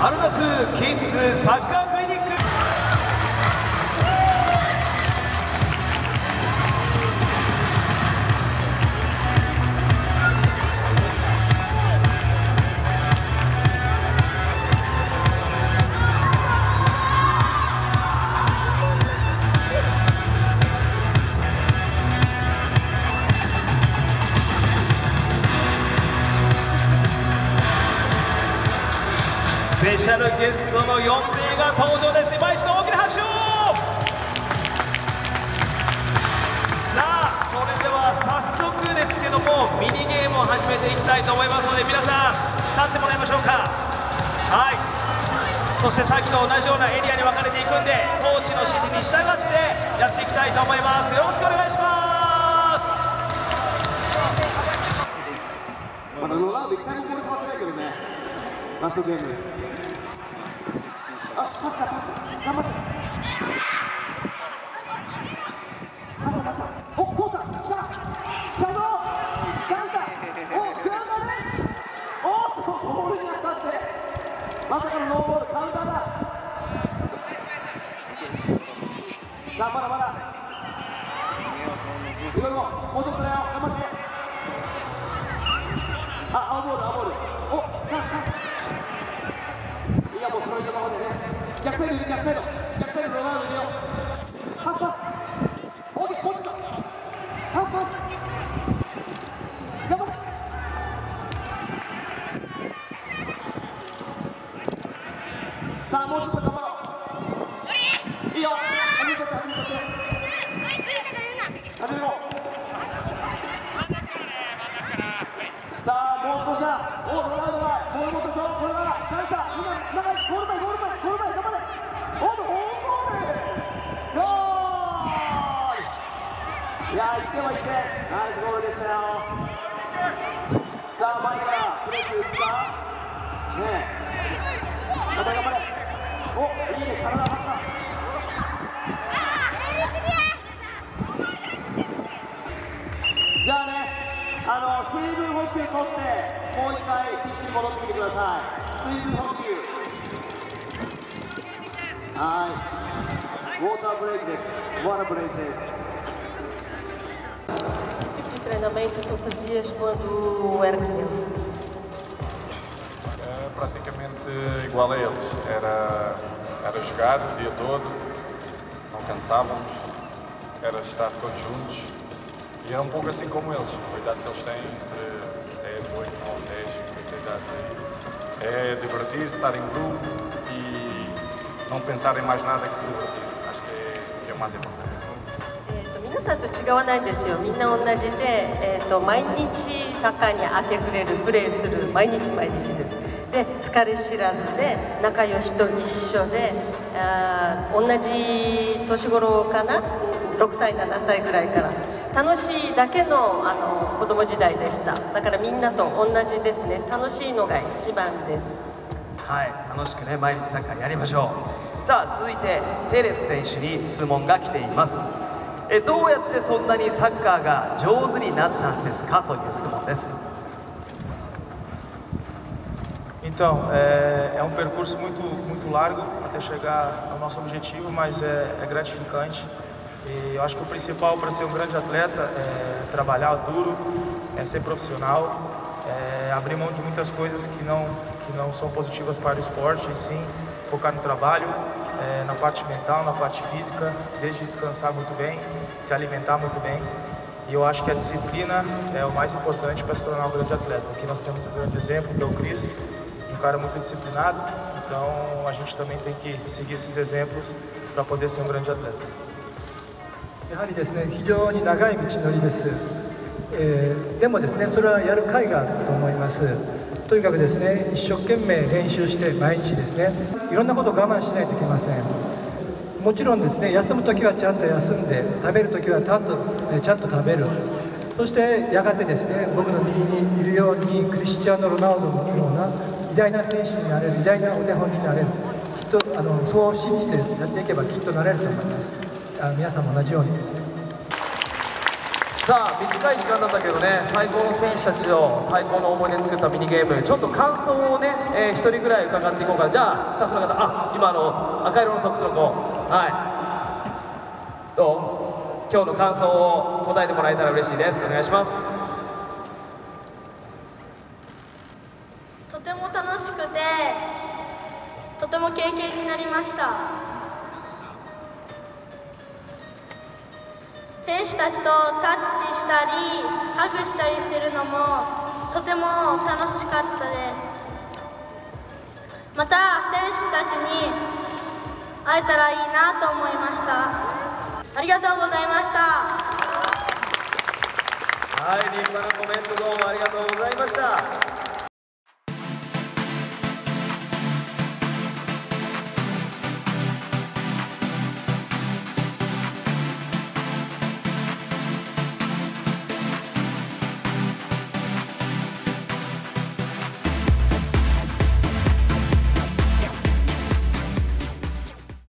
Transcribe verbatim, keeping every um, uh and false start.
アルナスキッズサッカークリニック。スペシャルゲストのよんめいが登場です。今一度大きな拍手を。さあ、それでは早速ですけどもミニゲームを始めていきたいと思いますので、皆さん立ってもらいましょうか。はい、そしてさっきと同じようなエリアに分かれていくんで、コーチの指示に従ってやっていきたいと思います。よろしくお願いします。 まだロナウド一回もボール触ってないけどね、ラストゲーム。あ、パスだパス、頑張って。パスだパスだ。お、通った、来た。来たぞ。チャンスだ。お、グラウンドで。おっと、ボールに当たって。まさかのノーボール、カウンターだ。さあ、まだまだ。いろいろ、もうちょっとだよ、頑張って。あ、青ボール、青ボール。お、チャンス、チャンス。いや、もうそのままでね。逆サイド、逆サイド、逆サイド、ロナウド入れよう。パスパス。オーケー、もうちょっと。パスパス。頑張れ。さあ、もうちょっと頑張ろう。いいよ。始めちゃって、始めちゃって。始めよう。さあ、もう少しだ。お、ロナウドがボール持ったでしょ。これはチャンスだ。今、中にゴール前、ゴール前、ゴール前、頑張れ。おっと、オウンゴール。ゴール。いやー、いってはいって、ナイスゴールでしたよ。さあ、前からプレス打った。ねえ。頑張れ、頑張れ。お、いいね、体張った。じゃあね、あの水分補給取って、もう一回ピッチに戻ってきてください。水分補給。はい。ウォーターブレイクです。ウォーターブレイクです。 Tipo de treinamento tu fazias quando era criança? É praticamente igual a eles. Era, era jogar o dia todo, não cansávamos, era estar todos juntos. E era um pouco assim como eles, a idade que eles têm, entre sete, oito, nove, dez, essas idades aí. É divertir-se, estar em grupo e não pensar em mais nada que se divertir. Acho que é, que é o mais importante. 皆さんと違わないんですよ。みんな同じで、えー、と毎日サッカーに明け暮れる、プレーする、毎日毎日です。で、疲れ知らずで仲良しと一緒で、あ同じ年頃かな、ろくさいななさいぐらいから楽しいだけの、あの子供時代でした。だからみんなと同じですね。楽しいのが一番です。 はい、楽しくね毎日サッカーやりましょう。さあ続いてテレス選手に質問が来ています。えどうやってそんなにサッカーが上手になったんですかという質問です。 Então, é, é um percurso muito, muito largo até chegar ao nosso objetivo, mas é, é gratificante. E eu acho que o principal para ser um grande atleta é trabalhar duro, é ser profissional, é abrir mão de muitas coisas que não, que não são positivas para o esporte, e sim focar no trabalho, é, na parte mental, na parte física, desde descansar muito bem, se alimentar muito bem. E eu acho que a disciplina é o mais importante para se tornar um grande atleta. Aqui nós temos um grande exemplo, que é o Cris, um cara muito disciplinado, então a gente também tem que seguir esses exemplos para poder ser um grande atleta. やはりですね、非常に長い道のりです、えー、でもですね、それはやる甲斐があると思います。とにかくですね、一生懸命練習して毎日ですね、いろんなことを我慢しないといけません。もちろんですね、休むときはちゃんと休んで、食べるときはちゃんと、ちゃんと食べる。そしてやがてですね、僕の右にいるようにクリスチャーノ・ロナウドのような偉大な選手になれる、偉大なお手本になれる。きっとあのそう信じてやっていけばきっとなれると思います。あ皆さんも同じようにですね。 さあ短い時間だったけどね、最高の選手たちを最高の思い出作ったミニゲーム、ちょっと感想をね、えー、ひとりぐらい伺っていこうかな。じゃあスタッフの方、あ、今あの赤色のソックスの子、はいどう、今日の感想を答えてもらえたら嬉しいです。お願いします。 とても楽しくてとても経験になりました。選手たちとタッチしたりハグしたりするのもとても楽しかったです。また選手たちに会えたらいいなと思いました。ありがとうございました。 はい、立派なコメントどうもありがとうございました。